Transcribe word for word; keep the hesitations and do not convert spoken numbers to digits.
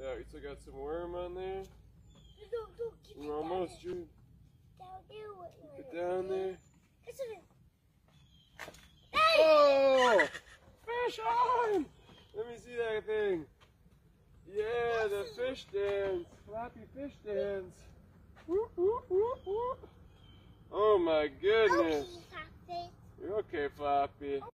Yeah, you still got some worm on there? Don't, don't keep We're almost, Jude. Keep it down there. Oh! Fish on! Let me see that thing. Yeah, the fish dance. Floppy fish dance. Whoop, whoop, whoop, whoop. Oh my goodness. Okay, You're okay, Floppy.